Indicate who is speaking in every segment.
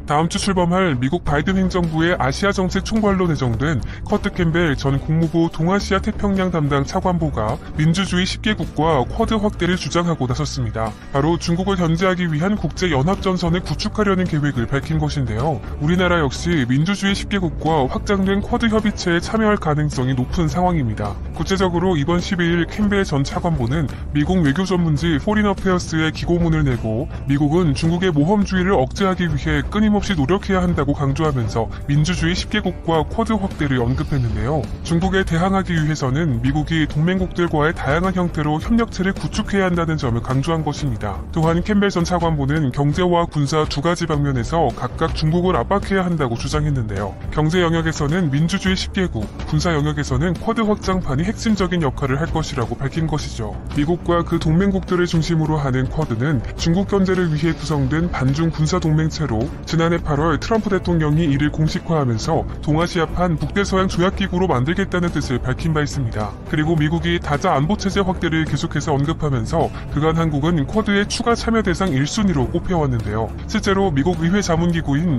Speaker 1: 다음 주 출범할 미국 바이든 행정부의 아시아 정책 총괄로 내정된 커트 캠벨 전 국무부 동아시아 태평양 담당 차관보가 민주주의 10개국과 쿼드 확대를 주장하고 나섰습니다. 바로 중국을 견제하기 위한 국제 연합전선을 구축하려는 계획을 밝힌 것인데요. 우리나라 역시 민주주의 10개국과 확장된 쿼드 협의체에 참여할 가능성이 높은 상황입니다. 구체적으로 이번 12일 캠벨 전 차관보는 미국 외교전문지 포린 어페어스에 기고문을 내고 미국은 중국의 모험주의를 억제하기 위해 끊임없이 노력해야 한다고 강조하면서 민주주의 10개국과 쿼드 확대를 언급했는데요. 중국에 대항하기 위해서는 미국이 동맹국들과의 다양한 형태로 협력체를 구축해야 한다는 점을 강조한 것입니다. 또한 캠벨 전 차관보는 경제와 군사 두 가지 방면에서 각각 중국을 압박해야 한다고 주장했는데요. 경제 영역에서는 민주주의 10개국, 군사 영역에서는 쿼드 확장판이 핵심적인 역할을 할 것이라고 밝힌 것이죠. 미국과 그 동맹국들을 중심으로 하는 쿼드는 중국 견제를 위해 구성된 반중 군사 동맹체로 지난해 8월 트럼프 대통령이 이를 공식화하면서 동아시아판 북대서양 조약기구로 만들겠다는 뜻을 밝힌 바 있습니다. 그리고 미국이 다자 안보체제 확대를 계속해서 언급하면서 그간 한국은 쿼드의 추가 참여 대상 1순위로 꼽혀왔는데요. 실제로 미국 의회 자문기구인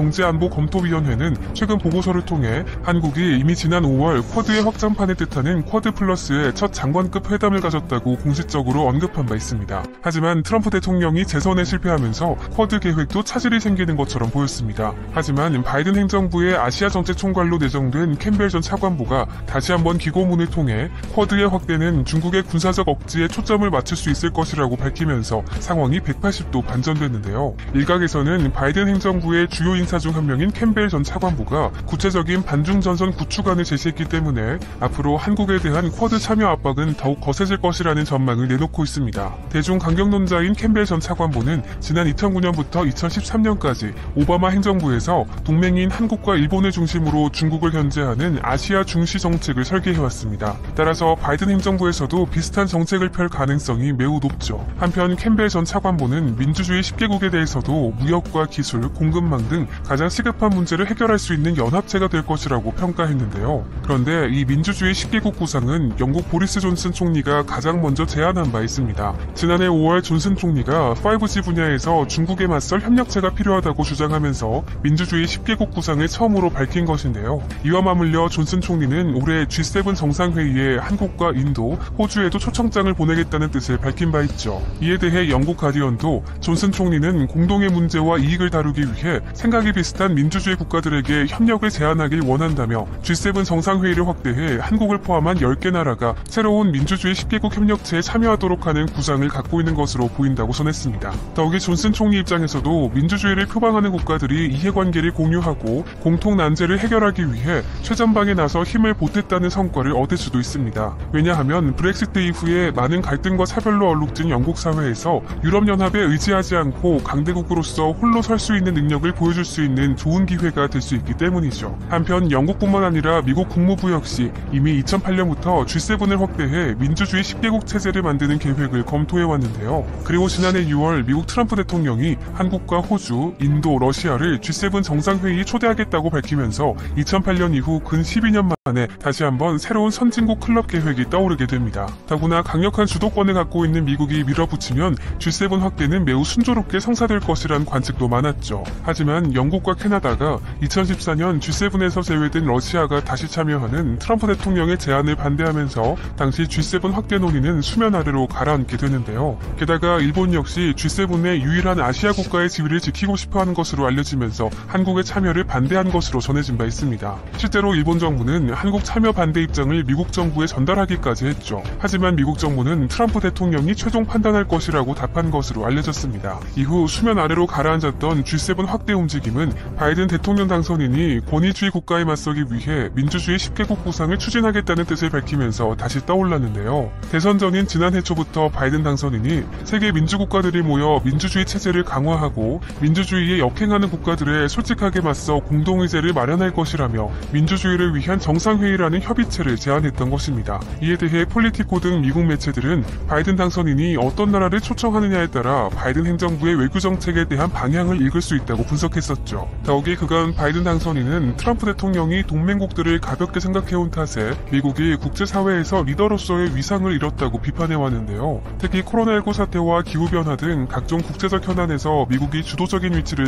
Speaker 1: 미중경제안보검토위원회는 최근 보고서를 통해 한국이 이미 지난 5월 쿼드의 확장판을 뜻하는 쿼드 플러스의 첫 장관급 회담을 가졌다고 공식적으로 언급한 바 있습니다. 하지만 트럼프 대통령이 재선에 실패하면서 쿼드 계획도 차질이 생기는 것처럼 보였습니다. 하지만 바이든 행정부의 아시아 정책 총괄로 내정된 캠벨 전 차관보가 다시 한번 기고문을 통해 쿼드의 확대는 중국의 군사적 억지에 초점을 맞출 수 있을 것이라고 밝히면서 상황이 180도 반전됐는데요. 일각에서는 바이든 행정부의 주요 인사 중 한 명인 캠벨 전 차관보가 구체적인 반중 전선 구축안을 제시했기 때문에 앞으로 한국에 대한 쿼드 참여 압박은 더욱 거세질 것이라는 전망을 내놓고 있습니다. 대중 강경론자인 캠벨 전 차관보는 지난 2009년부터 2013년까지 오바마 행정부에서 동맹인 한국과 일본을 중심으로 중국을 견제하는 아시아 중시 정책을 설계해왔습니다. 따라서 바이든 행정부에서도 비슷한 정책을 펼 가능성이 매우 높죠. 한편 캠벨 전 차관보는 민주주의 10개국에 대해서도 무역과 기술, 공급망 등 가장 시급한 문제를 해결할 수 있는 연합체가 될 것이라고 평가했는데요. 그런데 이 민주주의 10개국 구상은 영국 보리스 존슨 총리가 가장 먼저 제안한 바 있습니다. 지난해 5월 존슨 총리가 5G 분야에서 중국에 맞설 협력체가 필요하다고 주장하면서 민주주의 10개국 구상을 처음으로 밝힌 것인데요. 이와 맞물려 존슨 총리는 올해 G7 정상회의에 한국과 인도, 호주에도 초청장을 보내겠다는 뜻을 밝힌 바 있죠. 이에 대해 영국 가디언도 존슨 총리는 공동의 문제와 이익을 다루기 위해 생각이 비슷한 민주주의 국가들에게 협력을 제안하길 원한다며 G7 정상회의를 확대해 한국을 포함한 10개 나라가 새로운 민주주의 10개국 협력체에 참여하도록 하는 구상을 갖고 있는 것으로 보인다고 전했습니다. 더욱이 존슨 총리 입장에서도 민주주의를 표방하는 국가들이 이해관계를 공유하고 공통 난제를 해결하기 위해 최전방에 나서 힘을 보탰다는 성과를 얻을 수도 있습니다. 왜냐하면 브렉시트 이후에 많은 갈등과 차별로 얼룩진 영국 사회에서 유럽연합에 의지하지 않고 강대국으로서 홀로 설 수 있는 능력을 보여줄 수 있는 좋은 기회가 될 수 있기 때문이죠. 한편 영국뿐만 아니라 미국 국무부 역시 이미 2008년부터 G7을 확대해 민주주의 10개국 체제를 만드는 계획을 검토해왔는데요. 그리고 지난해 6월 미국 트럼프 대통령이 한국과 호주, 인도, 러시아를 G7 정상회의에 초대하겠다고 밝히면서 2008년 이후 근 12년 만에 다시 한번 새로운 선진국 클럽 계획이 떠오르게 됩니다. 더구나 강력한 주도권을 갖고 있는 미국이 밀어붙이면 G7 확대는 매우 순조롭게 성사될 것이란 관측도 많았죠. 하지만 영국과 캐나다가 2014년 G7에서 제외된 러시아가 다시 참여하는 트럼프 대통령의 제안을 반대하면서 당시 G7 확대 논의는 수면 아래로 가라앉게 되는데요. 게다가 일본 역시 G7의 유일한 아시아 국가의 지위를 지키고 싶어하는 것으로 알려지면서 한국의 참여를 반대한 것으로 전해진 바 있습니다. 실제로 일본 정부는 한국 참여 반대 입장을 미국 정부에 전달하기까지 했죠. 하지만 미국 정부는 트럼프 대통령이 최종 판단할 것이라고 답한 것으로 알려졌습니다. 이후 수면 아래로 가라앉았던 G7 확대 움직임은 바이든 대통령 당선인이 권위주의 국가에 맞서기 위해 민주주의 10개국 구상을 추진하겠다는 뜻을 밝히면서 다시 떠올랐는데요. 대선 전인 지난해 초부터 바이든 당선인이 세계 민주국가들이 모여 민주주의 체제를 강화하고 민주주의에 역행하는 국가들에 솔직하게 맞서 공동의제를 마련할 것이라며 민주주의를 위한 정상회의라는 협의체를 제안했던 것입니다. 이에 대해 폴리티코 등 미국 매체들은 바이든 당선인이 어떤 나라를 초청하느냐에 따라 바이든 행정부의 외교 정책에 대한 방향을 읽을 수 있다고 분석했었죠. 더욱이 그간 바이든 당선인은 트럼프 대통령이 동맹국들을 가볍게 생각해온 탓에 미국이 국제사회에서 리더로서의 위상을 잃었다고 비판해왔는데요. 특히 코로나19 사태와 기후변화 등 각종 국제적 현안에서 미국이 주도적인 위치를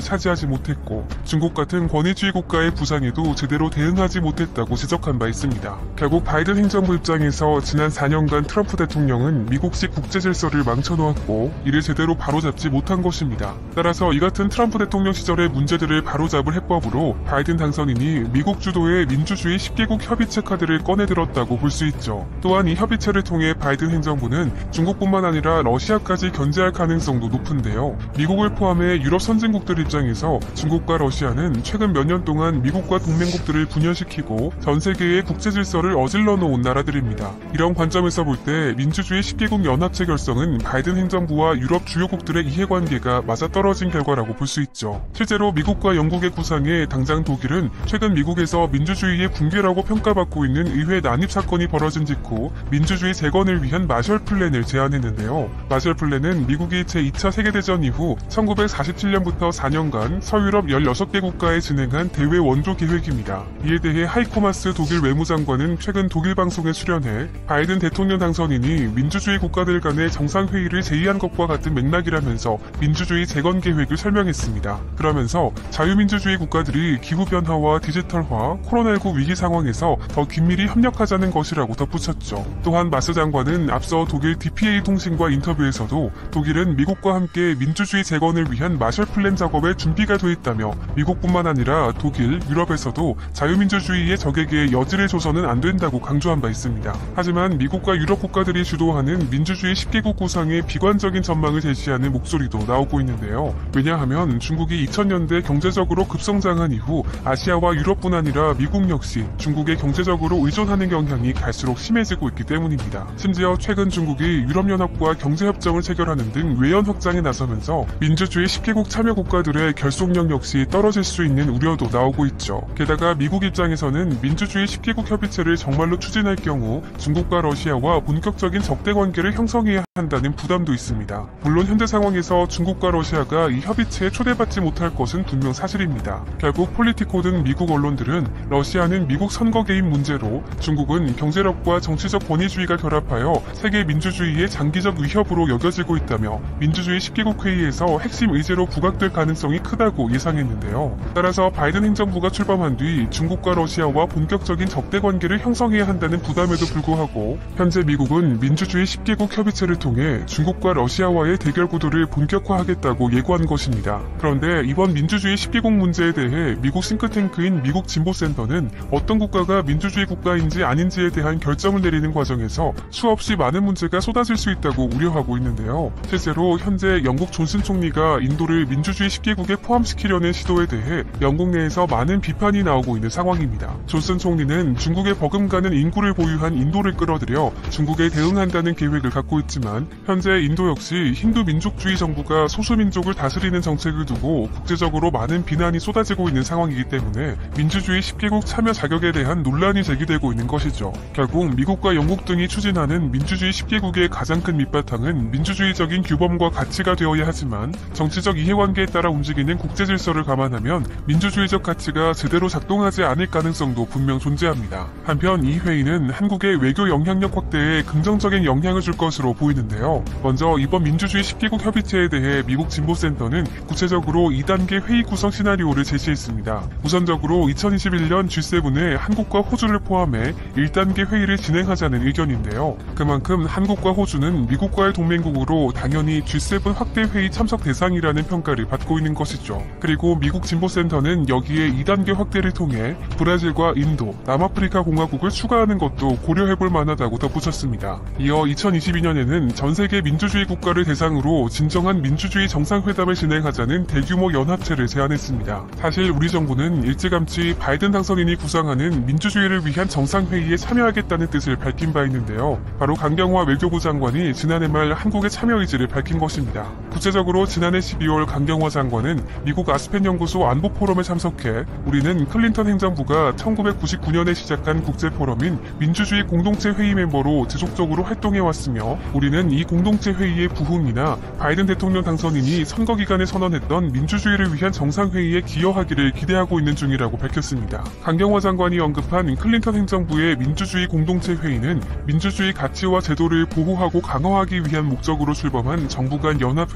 Speaker 1: 차지하지 못했고 중국 같은 권위주의 국가의 부상에도 제대로 대응하지 못했다고 지적한 바 있습니다. 결국 바이든 행정부 입장에서 지난 4년간 트럼프 대통령은 미국식 국제 질서를 망쳐놓았고 이를 제대로 바로잡지 못한 것입니다. 따라서 이 같은 트럼프 대통령 시절의 문제들을 바로잡을 해법으로 바이든 당선인이 미국 주도의 민주주의 10개국 협의체 카드를 꺼내들었다고 볼 수 있죠. 또한 이 협의체를 통해 바이든 행정부는 중국뿐만 아니라 러시아까지 견제할 가능성도 높은데요. 미국을 포함해 유럽 선진국들 입장에서 중국과 러시아는 최근 몇 년 동안 미국과 동맹국들을 분열시키고 전 세계의 국제 질서를 어질러 놓은 나라들입니다. 이런 관점에서 볼 때 민주주의 10개국 연합체 결성은 바이든 행정부와 유럽 주요국들의 이해관계가 맞아떨어진 결과라고 볼 수 있죠. 실제로 미국과 영국의 구상에 당장 독일은 최근 미국에서 민주주의의 붕괴라고 평가받고 있는 의회 난입 사건이 벌어진 직후 민주주의 재건을 위한 마셜 플랜을 제안했는데요. 마셜 플랜은 미국이 제2차 세계대전 이후 1947년부터 4년간 서유럽 16개 국가에 진행한 대외 원조 계획입니다. 이에 대해 하이코 마스 독일 외무장관은 최근 독일 방송에 출연해 바이든 대통령 당선인이 민주주의 국가들 간의 정상회의를 제의한 것과 같은 맥락이라면서 민주주의 재건 계획을 설명했습니다. 그러면서 자유민주주의 국가들이 기후변화와 디지털화, 코로나19 위기 상황에서 더 긴밀히 협력하자는 것이라고 덧붙였죠. 또한 마스 장관은 앞서 독일 DPA 통신과 인터뷰에서도 독일은 미국과 함께 민주주의 재건을 위한 마셜 플랜 작업에 준비가 돼 있다며 미국뿐만 아니라 독일, 유럽에서도 자유민주주의의 적에게 여지를 줘서는 안 된다고 강조한 바 있습니다. 하지만 미국과 유럽 국가들이 주도하는 민주주의 10개국 구상에 비관적인 전망을 제시하는 목소리도 나오고 있는데요. 왜냐하면 중국이 2000년대 경제적으로 급성장한 이후 아시아와 유럽뿐 아니라 미국 역시 중국에 경제적으로 의존하는 경향이 갈수록 심해지고 있기 때문입니다. 심지어 최근 중국이 유럽연합과 경제협정을 체결하는 등 외연 확장에 나서면서 민주주의 10개국 참여 국가들의 결속력 역시 떨어질 수 있는 우려도 나오고 있죠. 게다가 미국 입장에서는 민주주의 10개국 협의체를 정말로 추진할 경우 중국과 러시아와 본격적인 적대 관계를 형성해야 한다는 부담도 있습니다. 물론 현재 상황에서 중국과 러시아가 이 협의체에 초대받지 못할 것은 분명 사실입니다. 결국 폴리티코 등 미국 언론들은 러시아는 미국 선거 개입 문제로 중국은 경제력과 정치적 권위주의가 결합하여 세계 민주주의의 장기적 위협으로 여겨지고 있다며 민주주의 10개국 회의에서 핵심 의제로 부각될 가능성이 크다고 예상했는데요. 따라서 바이든 행정부가 출범한 뒤 중국과 러시아와 본격적인 적대 관계를 형성해야 한다는 부담에도 불구하고 현재 미국은 민주주의 10개국 협의체를 통해 중국과 러시아와의 대결 구도를 본격화하겠다고 예고한 것입니다. 그런데 이번 민주주의 10개국 문제에 대해 미국 싱크탱크인 미국 진보센터는 어떤 국가가 민주주의 국가인지 아닌지에 대한 결정을 내리는 과정에서 수없이 많은 문제가 쏟아질 수 있다고 우려하고 있는데요. 실제로 현재 영국 존슨 총리가 인도를 민주주의 10개국에 포함시키려는 시도에 대해 영국 내에서 많은 비판이 나오고 있는 상황입니다. 존슨 총리는 중국에 버금가는 인구를 보유한 인도를 끌어들여 중국에 대응한다는 계획을 갖고 있지만 현재 인도 역시 힌두 민족주의 정부가 소수민족을 다스리는 정책을 두고 국제적으로 많은 비난이 쏟아지고 있는 상황이기 때문에 민주주의 10개국 참여 자격에 대한 논란이 제기되고 있는 것이죠. 결국 미국과 영국 등이 추진하는 민주주의 10개국의 가장 큰 밑바탕은 민주주의적인 규범과 가치가 되어야 하지만 정치적 이해관계에 따라 움직이는 국제질서를 감안하면 민주주의적 가치가 제대로 작동하지 않을 가능성도 분명 존재합니다. 한편 이 회의는 한국의 외교 영향력 확대에 긍정적인 영향을 줄 것으로 보이는데요. 먼저 이번 민주주의 10개국 협의체에 대해 미국 진보센터는 구체적으로 2단계 회의 구성 시나리오를 제시했습니다. 우선적으로 2021년 G7에 한국과 호주를 포함해 1단계 회의를 진행하자는 의견인데요. 그만큼 한국과 호주는 미국과의 동맹국으로 당연히 G7 확대 회의 참석 대상이라는 평가를 받고 있는 것이죠. 그리고 미국 진보센터는 여기에 2단계 확대를 통해 브라질과 인도, 남아프리카 공화국을 추가하는 것도 고려해볼 만하다고 덧붙였습니다. 이어 2022년에는 전세계 민주주의 국가를 대상으로 진정한 민주주의 정상회담을 진행하자는 대규모 연합체를 제안했습니다. 사실 우리 정부는 일찌감치 바이든 당선인이 구상하는 민주주의를 위한 정상회의에 참여하겠다는 뜻을 밝힌 바 있는데요. 바로 강경화 외교부 장관이 지난해 말 한국의 참여 의지를 밝힌 것입니다. 구체적으로 지난해 12월 강경화 장관은 미국 아스펜 연구소 안보 포럼에 참석해 우리는 클린턴 행정부가 1999년에 시작한 국제 포럼인 민주주의 공동체 회의 멤버로 지속적으로 활동해왔으며 우리는 이 공동체 회의의 부흥이나 바이든 대통령 당선인이 선거 기간에 선언했던 민주주의를 위한 정상회의에 기여하기를 기대하고 있는 중이라고 밝혔습니다. 강경화 장관이 언급한 클린턴 행정부의 민주주의 공동체 회의는 민주주의 가치와 제도를 보호하고 강화하기 위한 목적으로 출범한 정부 간 연합회의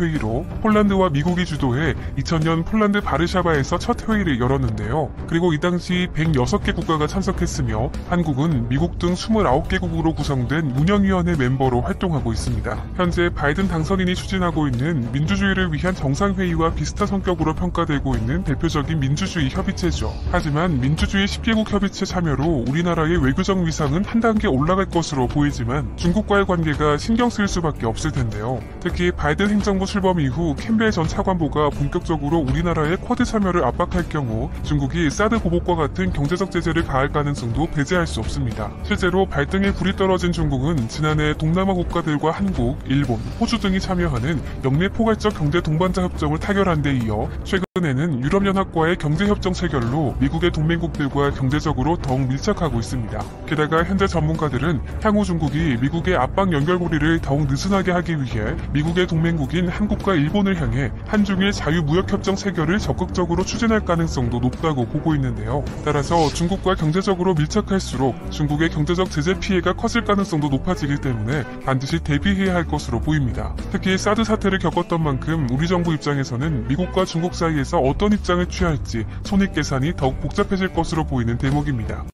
Speaker 1: 회의로 폴란드와 미국이 주도해 2000년 폴란드 바르샤바에서 첫 회의를 열었는데요. 그리고 이 당시 106개 국가가 참석했으며 한국은 미국 등 29개국으로 구성된 운영위원회 멤버로 활동하고 있습니다. 현재 바이든 당선인이 추진하고 있는 민주주의를 위한 정상회의와 비슷한 성격으로 평가되고 있는 대표적인 민주주의 협의체죠. 하지만 민주주의 10개국 협의체 참여로 우리나라의 외교적 위상은 한 단계 올라갈 것으로 보이지만 중국과의 관계가 신경 쓰일 수밖에 없을 텐데요. 특히 바이든 행정부 출범 이후 캠벨 전 차관보가 본격적으로 우리나라의 쿼드 참여를 압박할 경우 중국이 사드 보복과 같은 경제적 제재를 가할 가능성도 배제할 수 없습니다. 실제로 발등에 불이 떨어진 중국은 지난해 동남아 국가들과 한국, 일본, 호주 등이 참여하는 영내 포괄적 경제 동반자 협정을 타결한 데 이어 최근에는 유럽연합과의 경제협정 체결로 미국의 동맹국들과 경제적으로 더욱 밀착하고 있습니다. 게다가 현재 전문가들은 향후 중국이 미국의 압박 연결고리를 더욱 느슨하게 하기 위해 미국의 동맹국인 한국과 일본을 향해 한중일 자유무역협정 체결을 적극적으로 추진할 가능성도 높다고 보고 있는데요. 따라서 중국과 경제적으로 밀착할수록 중국의 경제적 제재 피해가 커질 가능성도 높아지기 때문에 반드시 대비해야 할 것으로 보입니다. 특히 사드 사태를 겪었던 만큼 우리 정부 입장에서는 미국과 중국 사이에서 어떤 입장을 취할지 손익 계산이 더욱 복잡해질 것으로 보이는 대목입니다.